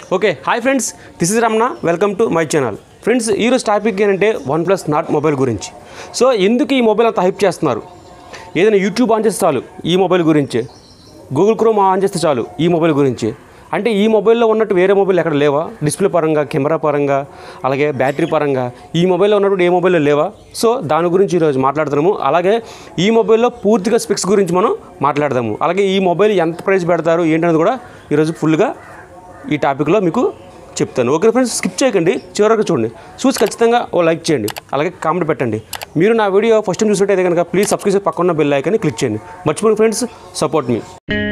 Okay hi friends, this is Ramana. Welcome to my channel. Friends, ఈరోజు topic ఏంటంటే OnePlus Nord mobile గురించి. So ఎందుకు ఈ మొబైల్ అంత హైప్ చేస్తున్నారు? ఏదైనా యూట్యూబ్ ఆన్ చేస్తే చాలు ఈ మొబైల్ గురించి, గూగుల్ క్రోమ్ ఆన్ చేస్తే చాలు ఈ మొబైల్ గురించి. అంటే ఈ మొబైల్లో ఉన్నట్టు వేరే మొబైల్ ఎక్కడ లేవా? డిస్ప్లే పరంగా, కెమెరా పరంగా, అలాగే బ్యాటరీ పరంగా ఈ మొబైల్లో ఉన్నట్టు ఏ మొబైల్లో లేవా? సో దాని గురించి ఈరోజు మాట్లాడుతున్నాము. అలాగే ఈ మొబైల్లో పూర్తిగా స్పెక్స్ గురించి మనం మాట్లాడదాము. అలాగే ఈ మొబైల్ ఎంత ప్రైస్ పెడతారు ఏంటనేది కూడా ఈరోజు ఫుల్గా ఈ టాపిక్లో మీకు చెప్తాను. ఓకే ఫ్రెండ్స్, స్కిప్ చేయకండి, చివరకు చూడండి. చూసి ఖచ్చితంగా ఓ లైక్ చేయండి, అలాగే కామెంట్ పెట్టండి. మీరు నా వీడియో ఫస్ట్ టైం చూసినట్టయితే కనుక ప్లీజ్ సబ్స్క్రైబ్, పక్కన బెల్ ఐకాన్ని క్లిక్ చేయండి. మర్చిపోండి friends, support me.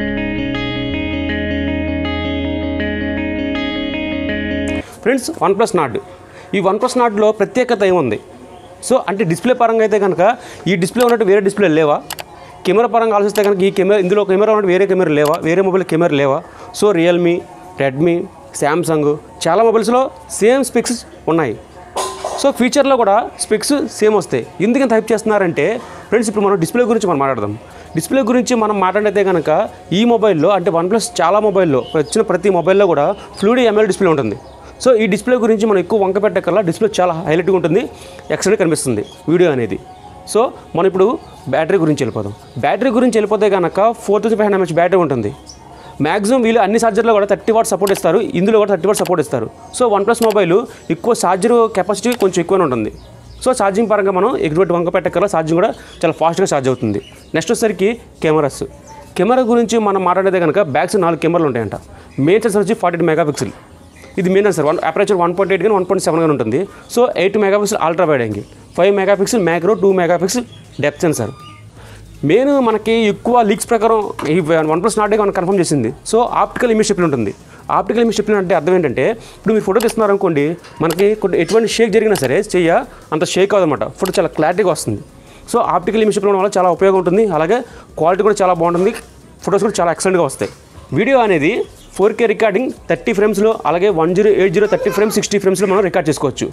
Friends, OnePlus Nord. ఈ OnePlus Nordలో ప్రత్యేకత ఏముంది? సో అంటే డిస్ప్లే పరంగా అయితే కనుక ఈ డిస్ప్లే ఉన్నట్టు వేరే డిస్ప్లే లేవా? కెమెరా పరంగా ఆలోచిస్తే కనుక ఈ కెమెరా, ఇందులో కెమెరా ఉన్నట్టు వేరే కెమెరా లేవా? వేరే మొబైల్ కెమెరా లేవా? సో రియల్మీ, రెడ్మీ, శాంసంగ్ చాలా మొబైల్స్లో సేమ్ స్పెక్స్ ఉన్నాయి. సో ఫ్యూచర్లో కూడా స్పెక్స్ సేమ్ వస్తాయి. ఎందుకంత హైప్ చేస్తున్నారంటే ఫ్రెండ్స్, ఇప్పుడు మనం డిస్ప్లే గురించి మనం మాట్లాడదాం. డిస్ప్లే గురించి మనం మాట్లాడితే కనుక ఈ మొబైల్లో అంటే OnePlus చాలా మొబైల్లో వచ్చిన ప్రతి మొబైల్లో కూడా Fluid AMOLED డిస్ప్లే ఉంటుంది. సో ఈ డిస్ప్లే గురించి మనం ఎక్కువ వంక పెట్టకల్లా డిస్ప్లే చాలా హైలైట్గా ఉంటుంది, ఎక్సలెంట్ కనిపిస్తుంది వీడియో అనేది. సో మనం ఇప్పుడు బ్యాటరీ గురించి వెళ్ళిపోదాం. బ్యాటరీ గురించి వెళ్ళిపోతే కనుక 4500 mAh బ్యాటరీ ఉంటుంది. మ్యాక్సిమం వీళ్ళు అన్ని ఛార్జర్లో కూడా 30 వాట్ సపోర్ట్ ఇస్తారు, ఇందులో కూడా 30 వాట్ సపోర్ట్ ఇస్తారు. సో OnePlus మొబైల్ ఎక్కువ ఛార్జర్ కెపాసిటీ కొంచెం ఎక్కువనే ఉంటుంది. సో ఛార్జింగ్ పరంగా మనం ఎటువంటి వంక పెట్టకల్లా ఛార్జింగ్ కూడా చాలా ఫాస్ట్గా ఛార్జ్ అవుతుంది. నెక్స్ట్ వచ్చేసరికి కెమెరాస్. కెమెరా గురించి మనం మాట్లాడితే కనుక బ్యాక్స్ 4 కెమెరాలు ఉంటాయంట. మెయిన్ సెన్సర్ వచ్చి 48 మెగాపిక్సెల్. ఇది మెయిన్ సెన్సర్. అపరేచర్ 1.8 కానీ 1.7 కానీ ఉంటుంది. So 8 megapixel ultra wide angle, 5 megapixel macro, 2 megapixel depth sensor. Main మనకి ఎక్కువ లీక్స్ ప్రకారం ఈ OnePlus Nord మనకు కన్ఫర్మ్ చేసింది. సో ఆప్టికల్ ఇమేజ్ స్టెప్లింగ్ ఉంటుంది. ఆప్టికల్ ఇమేజ్ స్టెప్లింగ్ అంటే అర్థం ఏంటంటే, ఇప్పుడు మీరు ఫోటో తీస్తున్నారు అనుకోండి, మనకి ఎటువంటి షేక్ జరిగినా సరే అంత షేక్ అవ్వదన్నమాట, ఫోటో చాలా క్లారిటీగా వస్తుంది. సో ఆప్టికల్ ఇమేజ్ స్టెప్లింగ్ వల్ల చాలా ఉపయోగం ఉంటుంది. అలాగే క్వాలిటీ కూడా చాలా బాగుంటుంది, ఫొటోస్ కూడా చాలా ఎక్సలెంట్గా వస్తాయి. వీడియో అనేది 4K రికార్డింగ్ 30 ఫ్రేమ్స్లో, అలాగే 1080 30 ఫ్రేమ్స్ 60 ఫ్రేమ్స్లో మనం రికార్డ్ చేసుకోవచ్చు.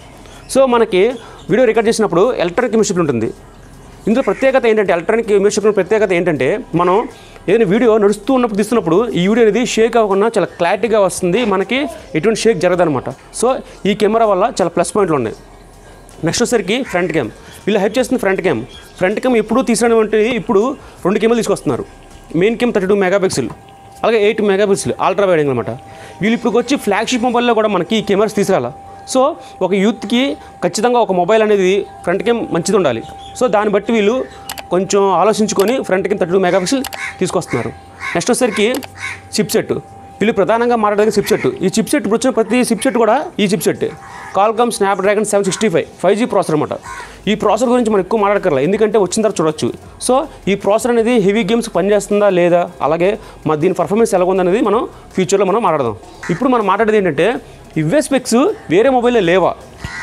సో మనకి వీడియో రికార్డ్ చేసినప్పుడు ఎలక్ట్రానిక్ ఇమేజ్ స్టెప్లింగ్ ఉంటుంది. ఇందులో ప్రత్యేకత ఏంటంటే, ఎలక్ట్రానిక్ ఇమేజ్ స్టెప్లింగ్ ప్రత్యేకత ఏంటంటే, మనం ఏదైనా వీడియో నడుస్తూ ఉన్నప్పుడు తీస్తున్నప్పుడు ఈ వీడియో అనేది షేక్ అవ్వకుండా చాలా క్లారిటీగా వస్తుంది, మనకి ఎటువంటి షేక్ జరగదనమాట. సో ఈ కెమెరా వల్ల చాలా ప్లస్ పాయింట్లు ఉన్నాయి. నెక్స్ట్ వచ్చేసరికి ఫ్రంట్ క్యామ్. వీళ్ళు హైప్ చేస్తుంది ఫ్రంట్ క్యామ్. ఫ్రంట్ క్యామ్ ఎప్పుడు తీసినటువంటి ఇప్పుడు 2 కెమెరాలు తీసుకొస్తున్నారు. మెయిన్ క్యామ్ 32 మెగాపిక్సెల్, అలాగే 8 మెగాపిక్సెల్ అల్ట్రా వైడ్ యాంగిల్ అనమాట. వీళ్ళు ఇప్పుడు వచ్చి ఫ్లాగ్షిప్ మొబైల్లో కూడా మనకి ఈ కెమెరాస్ తీసుకురాల. సో ఒక యూత్కి ఖచ్చితంగా ఒక మొబైల్ అనేది ఫ్రంట్ క్యామ్ మంచిది ఉండాలి. సో దాన్ని బట్టి వీళ్ళు కొంచెం ఆలోచించుకొని ఫ్రంట్ క్యామ్ 32 మెగాపిక్సెల్ తీసుకొస్తున్నారు. నెక్స్ట్ వచ్చేసరికి చిప్సెట్. వీళ్ళు ప్రధానంగా మాట్లాడేది చిప్సెట్. ఈ చిప్సెట్ ఇప్పుడు వచ్చిన ప్రతి చిప్సెట్ కూడా ఈ chipset Qualcomm Snapdragon 765 5G processor అనమాట. ఈ ప్రాసెసర్ గురించి మనం ఎక్కువ మాట్లాడక్కర్లేదు, ఎందుకంటే వచ్చిన తర్వాత చూడొచ్చు. సో ఈ ప్రాసెసర్ అనేది హెవీ గేమ్స్ పనిచేస్తుందా లేదా, అలాగే దీని పర్ఫార్మెన్స్ ఎలా ఉందనేది మనం ఫ్యూచర్లో మనం మాట్లాడదాం. ఇప్పుడు మనం మాట్లాడేది ఏంటంటే, ఇవే స్పెక్స్ వేరే మొబైల్లో లేవా?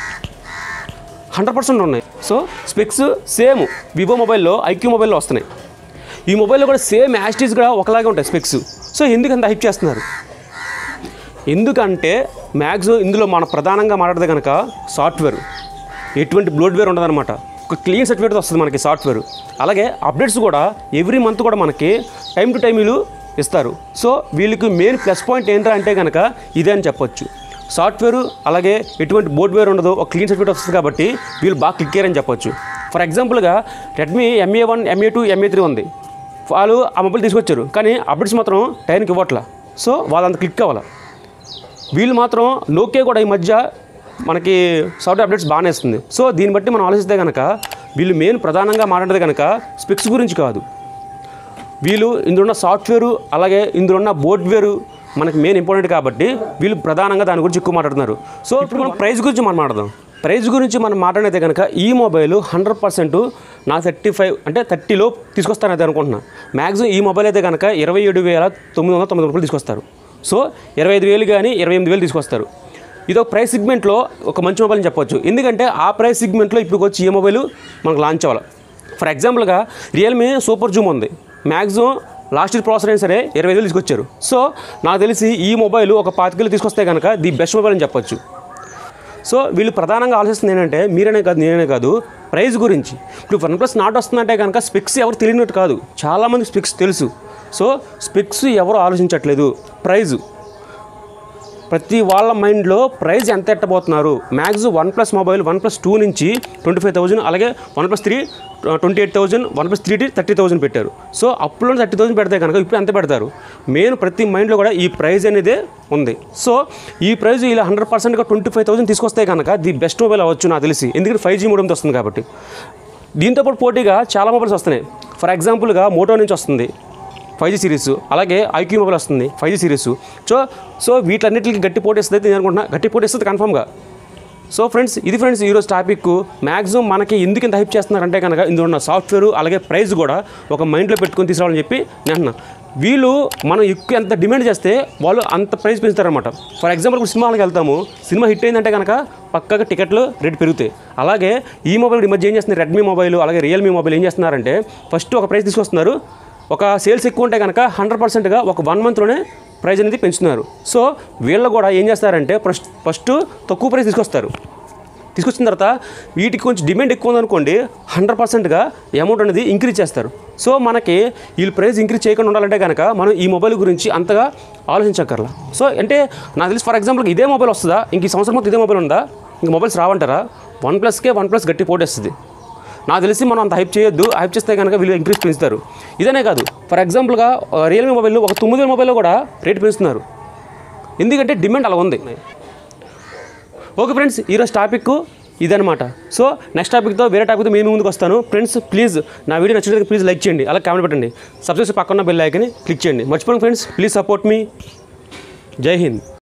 100% ఉన్నాయి. సో స్పెక్స్ సేమ్ వివో మొబైల్లో, ఐక్యూ మొబైల్లో వస్తున్నాయి. ఈ మొబైల్లో కూడా సేమ్ యాస్టీస్ కూడా ఒకలాగే ఉంటాయి స్పెక్స్. సో ఎందుకు అంత హైప్ చేస్తున్నారు? ఎందుకంటే మ్యాక్సిమం ఇందులో మనం ప్రధానంగా మాట్లాడితే కనుక సాఫ్ట్వేర్ ఎటువంటి బ్లోట్వేర్ ఉండదన్నమాట. ఒక క్లీన్ సర్టిఫికేట్ వస్తుంది మనకి సాఫ్ట్వేర్. అలాగే అప్డేట్స్ కూడా ఎవ్రీ మంత్ కూడా మనకి టైం టు టైం వీళ్ళు ఇస్తారు. సో వీళ్ళకి మెయిన్ ప్లస్ పాయింట్ ఏంటంటే కనుక ఇదే అని చెప్పొచ్చు. సాఫ్ట్వేర్ అలాగే ఎటువంటి బోర్డ్వేర్ ఉండదు, ఒక క్లీన్ సర్టిఫికేట్ వస్తుంది కాబట్టి వీళ్ళు బాగా క్లిక్ అయ్యారని చెప్పొచ్చు. ఫర్ ఎగ్జాంపుల్గా రెడ్మీ MA1, MA2, MA3 ఉంది. వాళ్ళు ఆ మొబైల్ తీసుకొచ్చారు, కానీ అప్డేట్స్ మాత్రం టైంకి ఇవ్వట్లా. సో వాళ్ళంత క్లిక్ అవ్వాలి. వీళ్ళు మాత్రం నోకియా కూడా ఈ మధ్య మనకి సాఫ్ట్వేర్ అప్డేట్స్ బాగానే ఇస్తుంది. సో దీన్ని బట్టి మనం ఆలోచిస్తే కనుక వీళ్ళు మెయిన్ ప్రధానంగా మాట్లాడేది కనుక స్పెక్స్ గురించి కాదు, వీళ్ళు ఇందులో ఉన్న సాఫ్ట్వేరు అలాగే ఇందులో ఉన్న బోర్డ్వేరు మనకి మెయిన్ ఇంపార్టెంట్ కాబట్టి వీళ్ళు ప్రధానంగా దాని గురించి ఎక్కువ మాట్లాడుతున్నారు. సో ఇప్పుడు మనం ప్రైస్ గురించి మనం మాట్లాడదాం. ప్రైస్ గురించి మనం మాట్లాడితే కనుక ఈ మొబైల్ 100% నా 35 అంటే 30లో తీసుకొస్తానైతే అనుకుంటున్నా. మ్యాక్సిమం ఈ మొబైల్ అయితే కనుక 27,990 రూపాయలు తీసుకొస్తారు. సో 25,000 కానీ 28,000 తీసుకొస్తారు. ఇది ఒక ప్రైస్ సిగ్మెంట్లో ఒక మంచి మొబైల్ అని చెప్పొచ్చు. ఎందుకంటే ఆ ప్రైస్ సిగ్మెంట్లో ఇప్పుడు వచ్చి ఏ మొబైల్ మనకు లాంచ్ అవ్వాలి. ఫర్ ఎగ్జాంపుల్గా రియల్మీ సూపర్ జూమ్ ఉంది, మ్యాక్సిమం లాస్ట్ ఇయర్ ప్రాసెసర్ అయినా సరే 25,000 తీసుకొచ్చారు. సో నాకు తెలిసి ఈ మొబైల్ ఒక 25,000 తీసుకొస్తే కనుక ది బెస్ట్ మొబైల్ అని చెప్పొచ్చు. సో వీళ్ళు ప్రధానంగా ఆలోచిస్తుంది ఏంటంటే, మీరనే కాదు నేనే కాదు, ప్రైస్ గురించి. ఇప్పుడు OnePlus Nord వస్తుందంటే కనుక స్పెక్స్ ఎవరు తెలియనట్టు కాదు, చాలామంది స్పెక్స్ తెలుసు. సో స్పెక్స్ ఎవరు ఆలోచించట్లేదు, ప్రైజు ప్రతి వాళ్ళ మైండ్లో ప్రైస్ ఎంత ఎట్టబోతున్నారు. మ్యాక్సిమం OnePlus మొబైల్ OnePlus 2 నుంచి 25,000, అలాగే OnePlus 3 28,000, OnePlus 3T 30,000 పెట్టారు. సో అప్పుడు 30,000 పెడితే కనుక ఇప్పుడు ఎంత పెడతారు? మెయిన్ ప్రతి మైండ్లో కూడా ఈ ప్రైస్ అనేదే ఉంది. సో ఈ ప్రైస్ ఇలా 100%గా 25,000 తీసుకొస్తే కనుక ది బెస్ట్ మొబైల్ అవ్వచ్చు నాకు తెలిసి, ఎందుకంటే 5G మోడెంతో వస్తుంది కాబట్టి. దీంతోపాటు పోటీగా చాలా మొబైల్స్ వస్తున్నాయి. ఫర్ ఎగ్జాంపుల్గా మోటో నుంచి వస్తుంది 5G సిరీస్, అలాగే IQ మొబైల్ వస్తుంది 5G సిరీస్. సో వీటన్నిటికి గట్టి పోటీ ఇస్తుంది నేను అనుకుంటున్నా, గట్టి పోటీ ఇస్తుంది కన్ఫర్మ్గా. సో ఫ్రెండ్స్, ఇది ఫ్రెండ్స్ ఈరోజు టాపిక్. మ్యాక్సిమం మనకి ఎందుకు ఇంత హైప్ చేస్తున్నారంటే కనుక ఇందులో ఉన్న సాఫ్ట్వేర్ అలాగే ప్రైస్ కూడా ఒక మైండ్లో పెట్టుకొని తీసుకురావాలని చెప్పి నేను అంటున్నా. వీళ్ళు మనం ఎక్కువ ఎంత డిమాండ్ చేస్తే వాళ్ళు అంత ప్రైస్ పెంచుతారనమాట. ఫర్ ఎగ్జాంపుల్ ఇప్పుడు సినిమాలకు వెళ్తాము, సినిమా హిట్ అయిందంటే కనుక పక్కగా టికెట్లు రేట్ పెరుగుతాయి. అలాగే ఈ మొబైల్ ఈ మధ్య ఏం చేస్తున్నారు, రెడ్మీ మొబైల్ అలాగే రియల్మీ మొబైల్ ఏం చేస్తున్నారంటే ఫస్ట్ ఒక ప్రైస్ తీసుకొస్తున్నారు, ఒక సేల్స్ ఎక్కువ ఉంటే కనుక 100%గా ఒక 1 మంత్లోనే ప్రైస్ అనేది పెంచుతున్నారు. సో వీళ్ళు కూడా ఏం చేస్తారంటే ఫస్ట్ తక్కువ ప్రైస్ తీసుకొచ్చిన తర్వాత వీటికి కొంచెం డిమాండ్ ఎక్కువ ఉందనుకోండి 100%గా అమౌంట్ అనేది ఇంక్రీజ్ చేస్తారు. సో మనకి వీళ్ళు ప్రైస్ ఇంక్రీజ్ చేయకుండా ఉండాలంటే కనుక మనం ఈ మొబైల్ గురించి అంతగా ఆలోచించక్కర్లా. సో అంటే నాకు తెలిసి ఫర్ ఎగ్జాంపుల్ ఇదే మొబైల్ వస్తుందా, ఇంక ఈ సంవత్సరం మొత్తం ఇదే మొబైల్ ఉందా, ఇంక మొబైల్స్ రావంటారా? OnePlus గట్టి పోటేస్తుంది. నాకు తెలిసి మనం అంత హైప్ చేయొద్దు, హైప్ చేస్తే కనుక వీళ్ళు ఇంక్రీజ్ పెంచుతారు. ఇదనే కాదు, ఫర్ ఎగ్జాంపుల్గా రియల్మీ మొబైల్ ఒక 9,000 మొబైల్లో కూడా రేట్ పెంచుతున్నారు, ఎందుకంటే డిమాండ్ అలా ఉంది. ఓకే ఫ్రెండ్స్, ఈరోజు టాపిక్ ఇదనమాట. సో నెక్స్ట్ టాపిక్తో వేరే టాపిక్తో మేము ముందుకు వస్తాను. ఫ్రెండ్స్ ప్లీజ్ నా వీడియో నచ్చినట్లయితే ప్లీజ్ లైక్ చేయండి, అలా కామెంట్ పెట్టండి, సబ్స్క్రైబ్ పక్కన బెల్ ఐకాన్ని క్లిక్ చేయండి. మర్చిపోండి ఫ్రెండ్స్, ప్లీజ్ సపోర్ట్ మీ. జై హింద్.